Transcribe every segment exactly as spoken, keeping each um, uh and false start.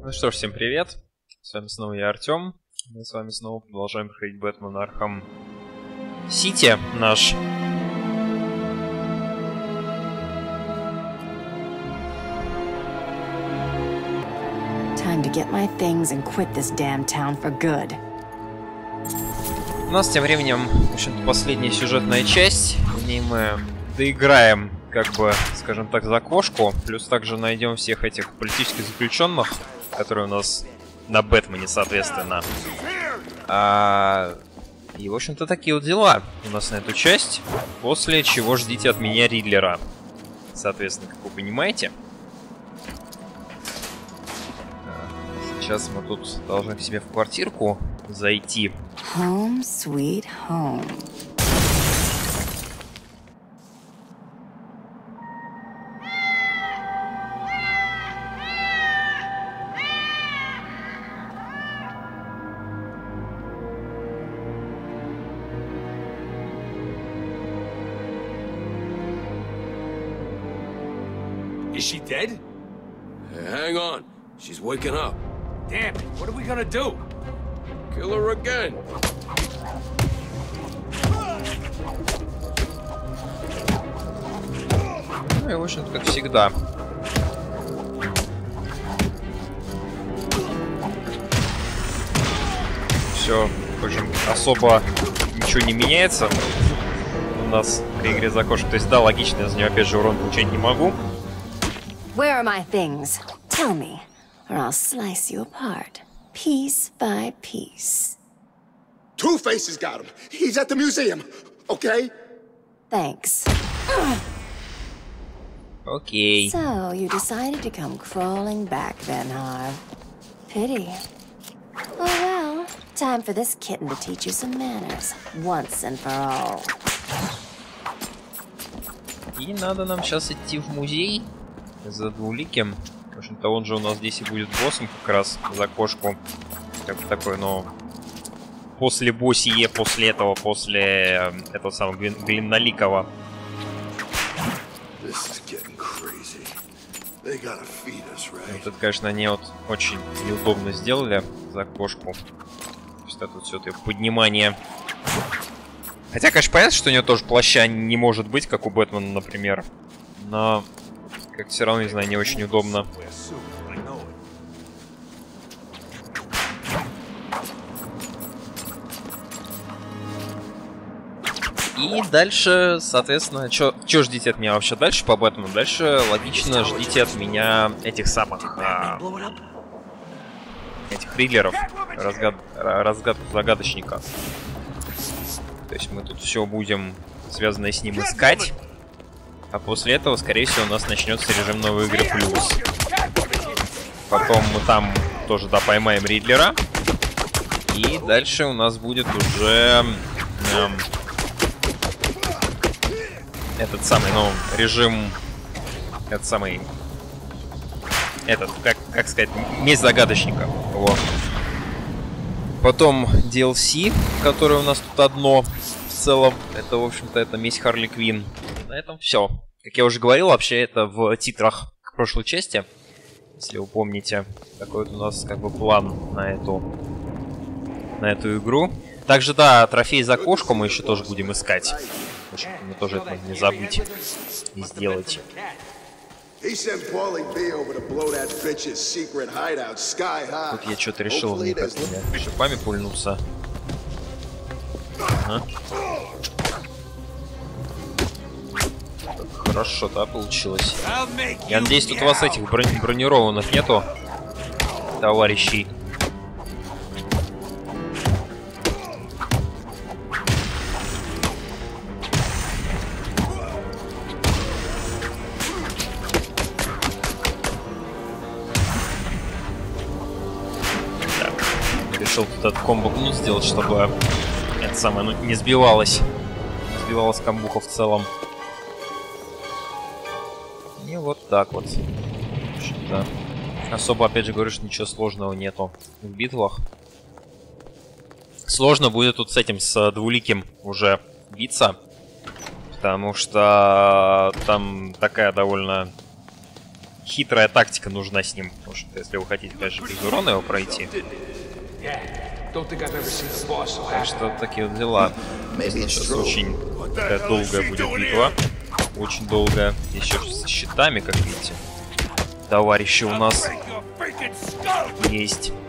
Ну что ж, всем привет. С вами снова я, Артем. Мы с вами снова продолжаем проходить Бэтмен Архам Сити наш. Time to get my things and quit this damn town for good. У нас тем временем, в общем-то, последняя сюжетная часть. В ней мы доиграем, как бы, скажем так, за кошку. Плюс также найдем всех этих политических заключенных, которые у нас на Бэтмене, соответственно. А... И, в общем-то, такие вот дела у нас на эту часть. После чего ждите от меня Ридлера. Соответственно, как вы понимаете. Сейчас мы тут должны к себе в квартирку зайти. Home sweet home. Is she dead? Hey, hang on. She's waking up. Damn it, what are we gonna do? Kill her again. Ну и, в общем-то, как всегда. Все, в общем, особо ничего не меняется у нас при игре за кошку. То есть, да, логично, я за нее опять же урон получать не могу. Where are my things? Tell me, or I'll slice you apart, piece by piece. Two-Face has got him. He's at the museum, okay? Thanks. Окей. So, you decided to come crawling back then, Harv. Pity. Oh well, time for this kitten to teach you some manners, once and for all. И надо нам сейчас идти в музей за Двуликим. В общем-то, он же у нас здесь и будет боссом как раз за кошку. Как бы такой, но... После боссие, после этого, после этого самого глин глинноликого. Вот это, конечно, они вот очень неудобно сделали за кошку. То есть это все это поднимание. Хотя, конечно, понятно, что у нее тоже плаща не может быть, как у Бэтмена, например. Но, как все равно, не знаю, не очень удобно. И дальше, соответственно, что ждите от меня вообще дальше по Бэтмену? Дальше, логично, ждите от меня этих самых... А, этих Ридлеров, разгад, разгад, загадочника. То есть мы тут все будем связанное с ним искать. А после этого, скорее всего, у нас начнется режим новой игры плюс. Потом мы там тоже, да, поймаем Ридлера. И дальше у нас будет уже... Эм, этот самый, ну, режим... Этот самый... Этот, как, как сказать, месть загадочника. Вот. Потом ди эл си, которое у нас тут одно. В целом, это, в общем-то, это месть Харли Квинн. На этом все. Как я уже говорил, вообще это в титрах к прошлой части. Если вы помните, такой вот у нас как бы план на эту, на эту игру. Также, да, трофей за кошку мы еще тоже будем искать. Мы тоже это не забыть и сделать. Тут я что-то решил в них этими шипами пульнуться. Ага. Хорошо, да, получилось. Я надеюсь, тут у вас этих брони бронированных нету, товарищей. Решил тут этот комбо-гнут сделать, чтобы это самое, ну, не сбивалось. Не сбивалась камбуха в целом. И вот так вот. Да. Особо, опять же, говорю, что ничего сложного нету в битвах. Сложно будет тут с этим, с Двуликим уже биться. Потому что там такая довольно хитрая тактика нужна с ним. Потому что если вы хотите, конечно, без урона его пройти. Так что такие вот дела. Сейчас очень такая долгая будет битва. Очень долгая. Еще с щитами, как видите. Товарищи у нас есть.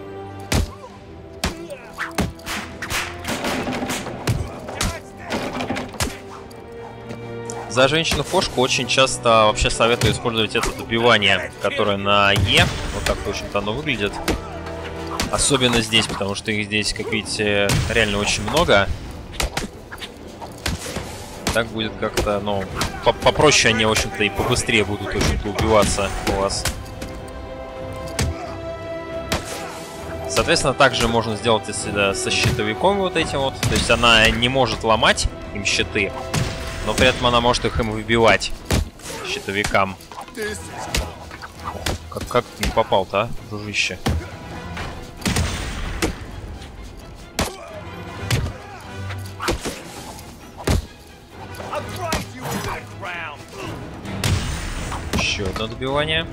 За женщину-кошку очень часто вообще советую использовать это добивание, которое на Е. Вот так точно оно выглядит. Особенно здесь, потому что их здесь, как видите, реально очень много. Так будет как-то, ну, попроще они, в общем-то, и побыстрее будут, в общем-то, убиваться у вас. Соответственно, также можно сделать если со щитовиком вот этим вот. То есть она не может ломать им щиты, но при этом она может их им выбивать, щитовикам. Как, как ты не попал-то, а, дружище? Еще одно добивание.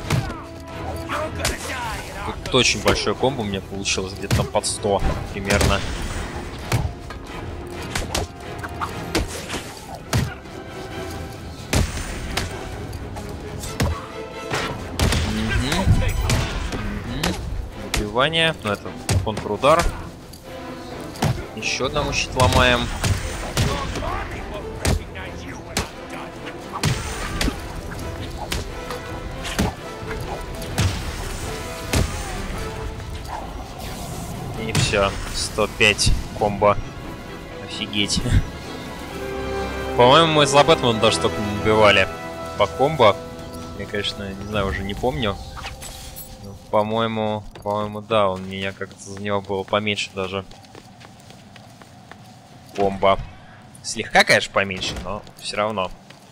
Тут очень большое комбо у меня получилось, где-то там под сто примерно. Добивание. Ну, это контрудар. Еще одному щит ломаем. И все. сто пять комбо. Офигеть. По-моему, мы из Лабэтмана даже только убивали по комбо. Я, конечно, не знаю, уже не помню. По-моему, по-моему, да, он меня как-то за него было поменьше даже. Бомба. Слегка, конечно, поменьше, но все равно.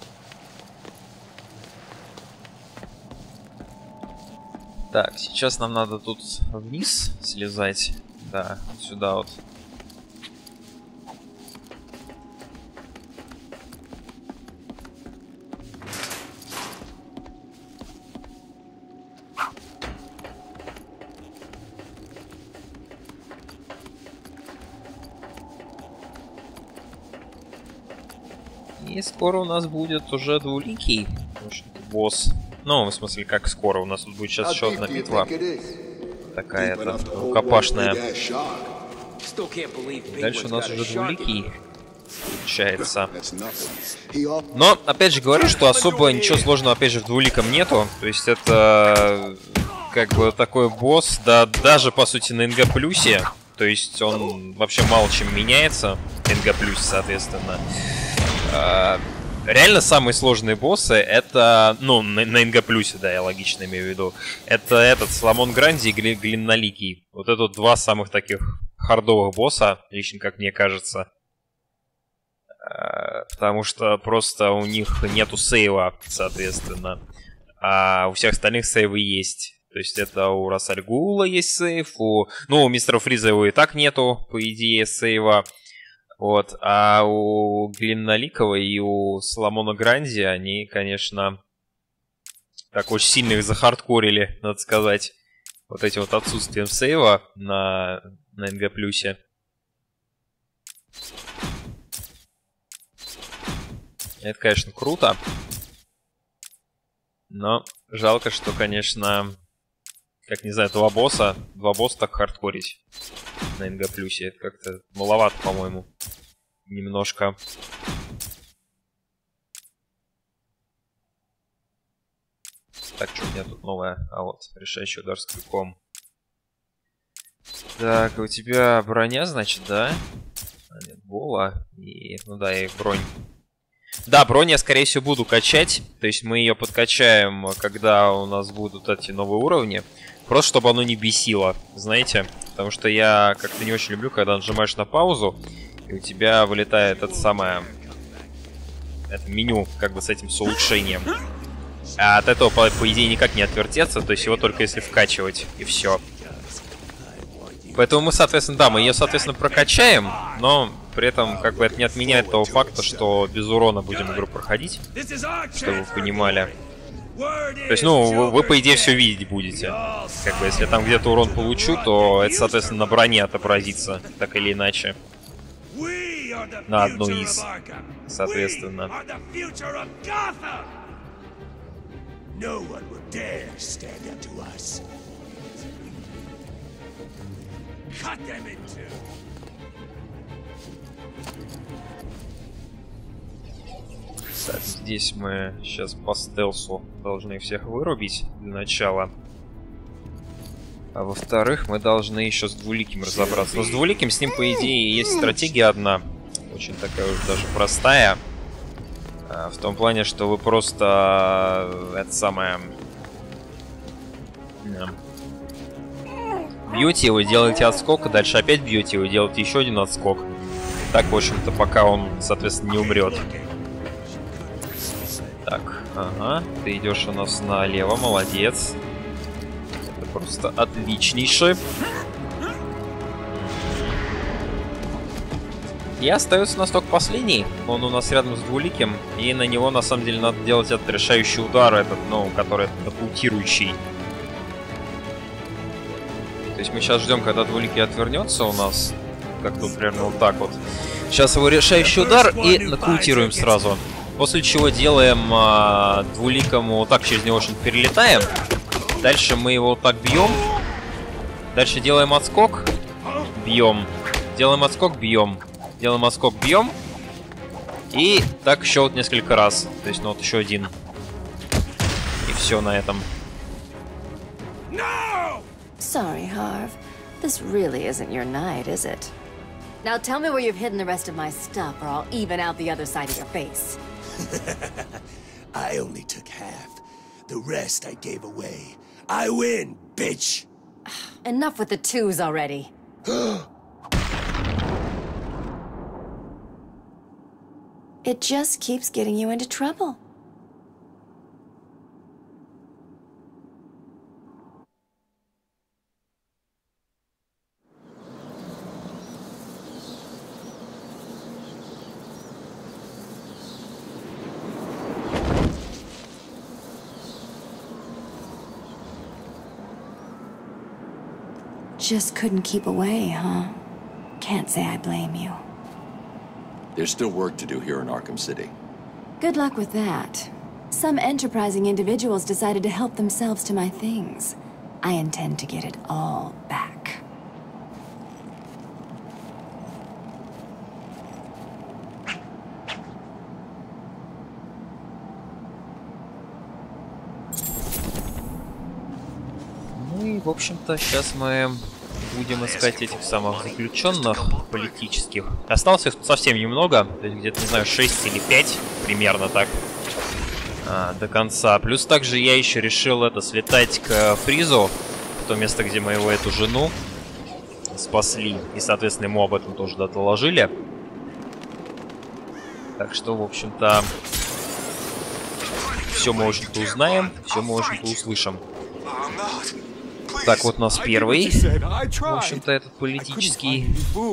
Так, сейчас нам надо тут вниз слезать. Да, вот сюда вот. И скоро у нас будет уже двуликий босс. Ну, в смысле, как скоро? У нас тут будет сейчас еще одна битва. Такая-то рукопашная. Дальше у нас уже двуликий получается. Но, опять же, говорю, что особо ничего сложного, опять же, в двуликом нету. То есть это как бы такой босс, да, даже, по сути, на эн гэ плюсе. То есть он вообще мало чем меняется. эн гэ плюс, соответственно. Реально самые сложные боссы это, ну, на, на эн гэ плюсе, да, я логично имею в виду. Это этот Соломон Гранди и Гли, Глинноликий. Вот это два самых таких хардовых босса, лично как мне кажется. Потому что просто у них нету сейва, соответственно. А у всех остальных сейвы есть. То есть это у Расальгула есть сейв, у... ну, у Мистера Фриза его и так нету, по идее, сейва. Вот, а у Глинноликова и у Соломона Гранди они, конечно, так очень сильно их захардкорили, надо сказать, вот этим вот отсутствием сейва на, на эн гэ плюсе. Это, конечно, круто, но жалко, что, конечно, как не знаю, два босса, два босса так хардкорить на эн гэ плюсе, это как-то маловато, по-моему. Немножко. Так, что у меня тут новое? А вот, решающий удар с крюком. Так, у тебя броня, значит, да? А, нет, бола. И, ну да, и бронь. Да, бронь я, скорее всего, буду качать. То есть мы ее подкачаем, когда у нас будут эти новые уровни. Просто чтобы оно не бесило, знаете? Потому что я как-то не очень люблю, когда нажимаешь на паузу, и у тебя вылетает это самое... Это меню, как бы с этим, с улучшением. А от этого, по, по идее, никак не отвертеться, то есть его только если вкачивать, и все. Поэтому мы, соответственно, да, мы ее, соответственно, прокачаем, но при этом, как бы, это не отменяет того факта, что без урона будем игру проходить, чтобы вы понимали. То есть, ну, вы, вы по идее все видеть будете. Как бы, если там где-то урон получу, то это, соответственно, на броне отобразится, так или иначе. На одной из, соответственно. Так, здесь мы сейчас по стелсу должны всех вырубить для начала. А во-вторых, мы должны еще с двуликим разобраться. Но с двуликим, с ним, по идее, есть стратегия одна. Очень такая уж даже простая. А, в том плане, что вы просто... Это самое... Бьете его, делаете отскок, а дальше опять бьете его, делаете еще один отскок. И так, в общем-то, пока он, соответственно, не умрет. Так, ага, ты идешь у нас налево, молодец. Это просто отличнейший. И остается настолько последний. Он у нас рядом с двуликим. И на него, на самом деле, надо делать этот решающий удар, этот, ну, который нокаутирующий. То есть мы сейчас ждем, когда двуликий отвернется у нас. Как тут примерно вот так вот. Сейчас его решающий удар и нокаутируем сразу. После чего делаем а, двуликому вот так через него что-то перелетаем. Дальше мы его вот так бьем. Дальше делаем отскок. Бьем. Делаем отскок, бьем. Делаем отскок, бьем. И так еще вот несколько раз. То есть, ну вот еще один. И все на этом. Sorry, Harv. This really isn't your night, is it? Now tell me where you've hidden the rest of my stuff, or I'll even out the other side of your face. I only took half. The rest I gave away. I win, bitch! Enough with the twos already. It just keeps getting you into trouble. Just couldn't keep away, huh? Can't say I blame you. There's still work to do here in Arkham City. Good luck with that. Some enterprising individuals decided to help themselves to my things. I intend to get it all back. Ну и, в общем-то, сейчас мы будем искать этих самых заключенных политических. Осталось их совсем немного, то есть где-то, не знаю, шесть или пять, примерно так, а, до конца. Плюс также я еще решил это слетать к Фризу, в то место, где мы его эту жену спасли, и, соответственно, ему об этом тоже доложили. Так что, в общем-то, все мы, в общем-то, узнаем, все мы, в общем-то, услышим. Так, вот у нас первый, в общем-то, этот политический.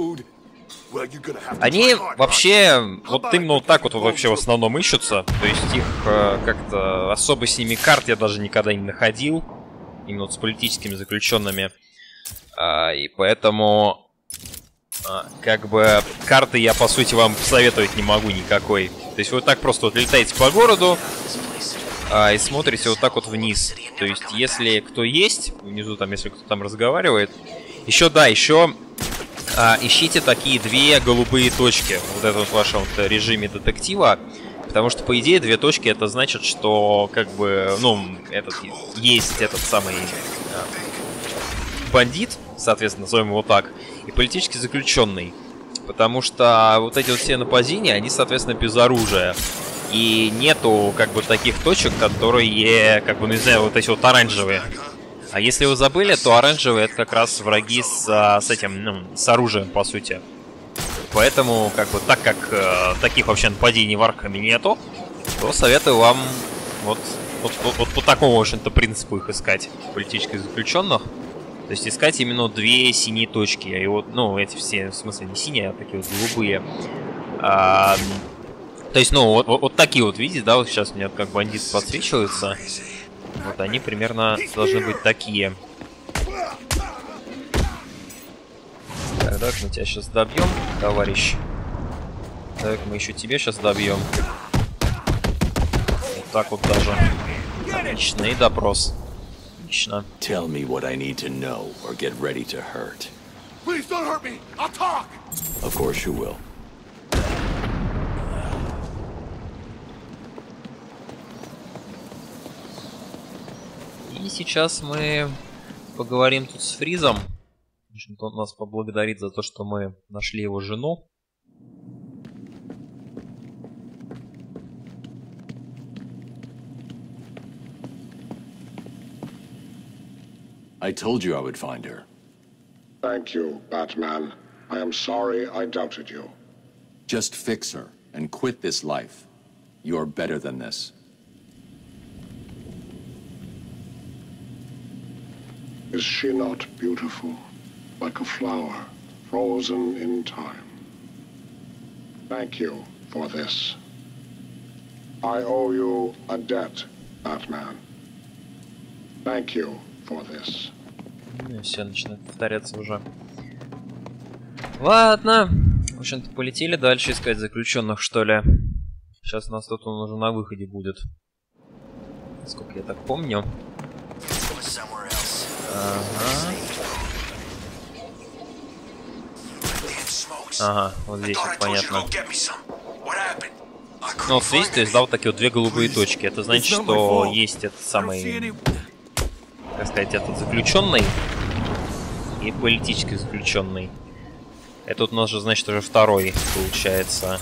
Они вообще вот именно вот так вот вообще в основном ищутся. То есть их э, как-то особо с ними карт я даже никогда не находил. Именно вот с политическими заключенными. А, и поэтому а, как бы карты я по сути вам посоветовать не могу никакой. То есть вы вот так просто вот летаете по городу. А, и смотрите вот так вот вниз. То есть, если кто есть, внизу там, если кто там разговаривает. Еще, да, еще а, ищите такие две голубые точки. Вот это вот в вашем вот режиме детектива. Потому что, по идее, две точки это значит, что, как бы, ну, этот, есть этот самый а, бандит, соответственно, назовем его так, и политически заключенный. Потому что вот эти вот все нападения, они, соответственно, без оружия. И нету, как бы, таких точек, которые, как бы, ну, не знаю, вот эти вот оранжевые. А если вы забыли, то оранжевые это как раз враги с, с этим, ну, с оружием, по сути. Поэтому, как бы, так как э, таких вообще нападений в Аркхаме нету, то советую вам вот, вот, вот, вот по такому, в общем-то, принципу их искать, политических заключенных. То есть искать именно две синие точки. И вот, ну, эти все, в смысле, не синие, а такие вот голубые. А, то есть, ну, вот, вот, вот такие вот, видите, да, вот сейчас у меня как бандит подсвечивается. Вот они примерно должны быть такие. Так, давай мы тебя сейчас добьем, товарищ. Так, мы еще тебя сейчас добьем. Вот так вот даже. Отлично, и допрос. Отлично. Tell me what I need to know or get ready to hurt. Please don't hurt me. I'll talk. Of course you will. И сейчас мы поговорим тут с Фризом. Он нас поблагодарит за то, что мы нашли его жену. I told you I would find her. Thank you, Batman. I am sorry I doubted you. Just fix her and quit this life. You're better than this. Is she not beautiful? Like a flower, frozen in time. Thank you for this. I owe you a debt, Batman. Thank you for this. Ну, все начинает повторяться уже. Ладно. В общем-то, полетели дальше искать заключенных, что ли. Сейчас у нас тут он уже на выходе будет. Сколько я так помню. Ага. Ага, вот здесь вот понятно. Ну, вот здесь, то есть, да, вот такие вот две голубые точки. Это значит, что есть этот самый, как сказать, этот заключенный и политический заключенный. Это вот у нас же, значит, уже второй, получается.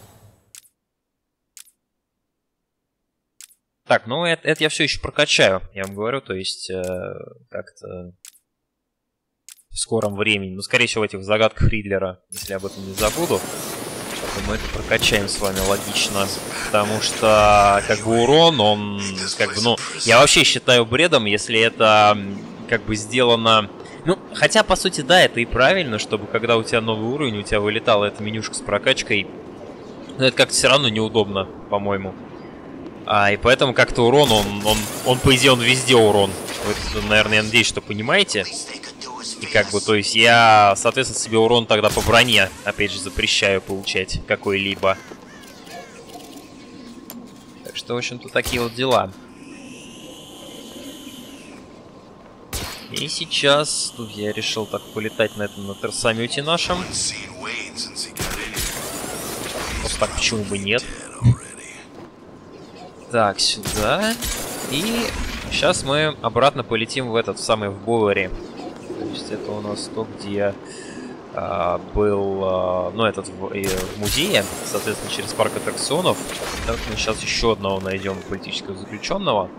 Так, ну это, это я все еще прокачаю, я вам говорю, то есть э, как-то в скором времени. Ну, скорее всего, в этих загадках Ридлера, если я об этом не забуду, то мы это прокачаем с вами логично. Потому что, как бы, урон, он, как бы, ну, я вообще считаю бредом, если это, как бы, сделано... Ну, хотя, по сути, да, это и правильно, чтобы, когда у тебя новый уровень, у тебя вылетала эта менюшка с прокачкой. Но это как-то все равно неудобно, по-моему. А, и поэтому как-то урон, он, он, он, по идее, он везде урон. Вы, наверное, я надеюсь, что понимаете. И как бы, то есть я, соответственно, себе урон тогда по броне, опять же, запрещаю получать какой-либо. Так что, в общем-то, такие вот дела. И сейчас тут я решил так полетать на этом, на терсамете нашем. Просто так, почему бы нет? Так, сюда. И сейчас мы обратно полетим в этот самый, в Боуэри. То есть это у нас то, где а, был, а, ну, этот в, и, в музее, соответственно, через парк аттракционов. Так мы сейчас еще одного найдем политического заключенного.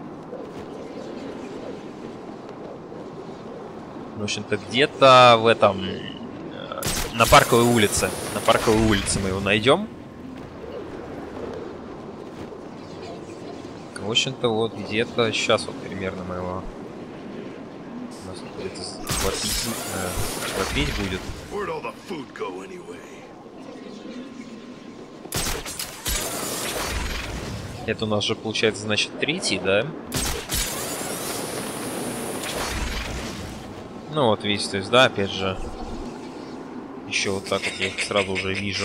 В общем-то, где-то в этом, на Парковой улице. На Парковой улице мы его найдем. В общем-то, вот где-то сейчас вот примерно мы его... У нас где-то вопить, э, вопить будет. Это у нас же получается, значит, третий, да? Ну вот, видите, то есть, да, опять же. Еще вот так вот я их сразу уже вижу.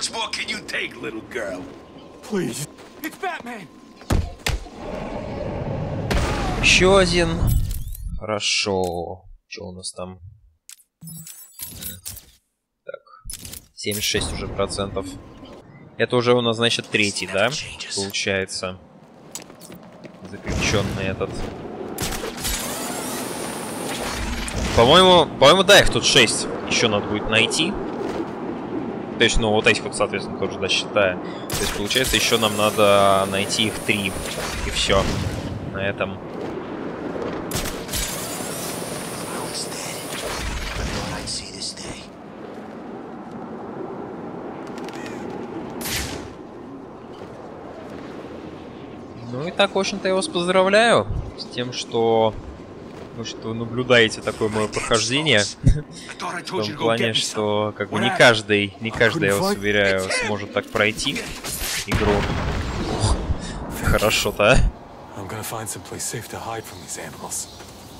Еще один. Хорошо. Что у нас там? Так. семьдесят шесть уже процентов. Это уже у нас, значит, третий, да? Получается. Заключенный этот. По-моему, по-моему, да, их тут шесть. Еще надо будет найти. То есть, ну, вот этих вот, соответственно, тоже, да, считаю. То есть, получается, еще нам надо найти их три. И все. На этом. Ну и так, в общем-то, я вас поздравляю с тем, что, ну, что вы наблюдаете такое мое прохождение. В том плане, что как бы не каждый, не каждый, я вас уверяю, сможет так пройти игру. Хорошо-то, а? I'm gonna find some place safe to hide from these animals.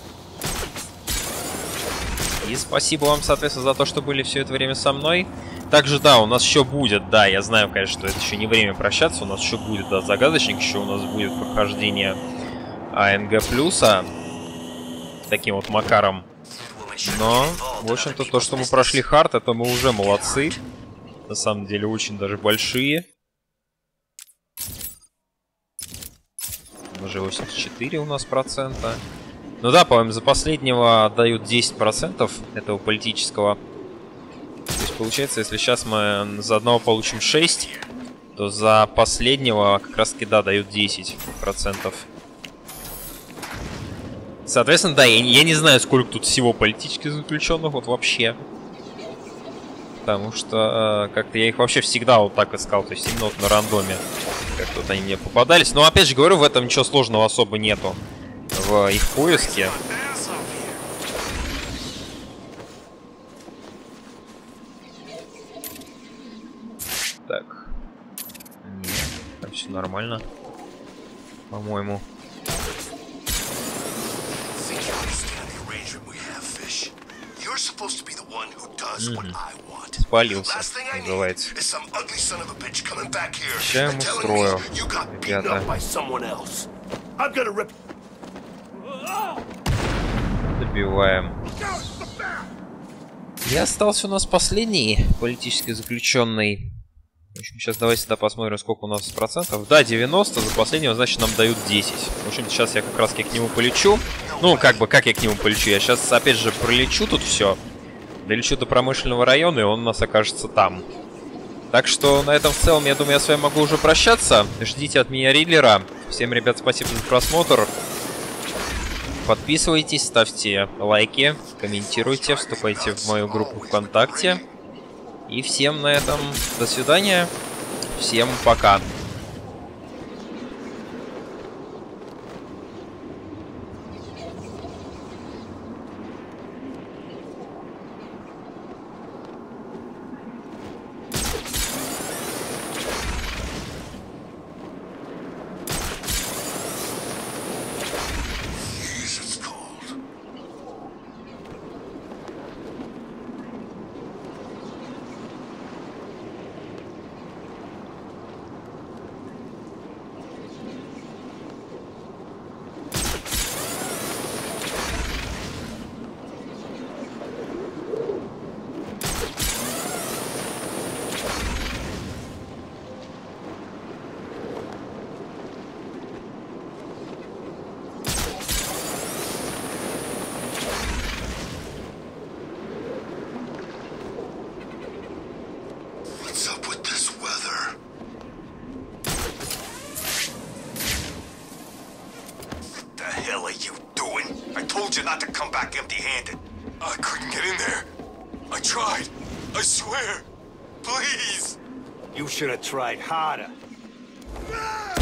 И спасибо вам, соответственно, за то, что были все это время со мной. Также, да, у нас еще будет, да, я знаю, конечно, что это еще не время прощаться, у нас еще будет, да, загадочник, еще у нас будет прохождение АНГ плюса таким вот макаром. Но, в общем-то, то, что мы прошли хард, это мы уже молодцы. На самом деле, очень даже большие. Уже восемьдесят четыре у нас процента. Ну да, по-моему, за последнего дают десять процентов этого политического. То есть, получается, если сейчас мы за одного получим шесть, то за последнего как раз-таки, да, дают десять процентов. Соответственно, да, я, я не знаю, сколько тут всего политических заключенных, вот вообще. Потому что э, как-то я их вообще всегда вот так искал, то есть именно вот на рандоме. Как-то вот они мне попадались. Но опять же говорю, в этом ничего сложного особо нету. В их поиске. Так. Нет, там все нормально. По-моему. Спалился, называется. Сейчас ему устрою, ребята. Добиваем. И остался у нас последний политически заключенный. В общем, сейчас давайте сюда посмотрим, сколько у нас процентов. Да, девяносто, за последнего, значит, нам дают десять. В общем, сейчас я как раз к нему полечу. Ну, как бы, как я к нему полечу? Я сейчас, опять же, пролечу тут все. Долечу до промышленного района, и он у нас окажется там. Так что на этом в целом, я думаю, я с вами могу уже прощаться. Ждите от меня Ридлера. Всем, ребят, спасибо за просмотр. Подписывайтесь, ставьте лайки, комментируйте, вступайте в мою группу ВКонтакте. И всем на этом до свидания. Всем пока. Not to come back empty-handed. I couldn't get in there. I tried. I swear. Please. You should have tried harder. Ah!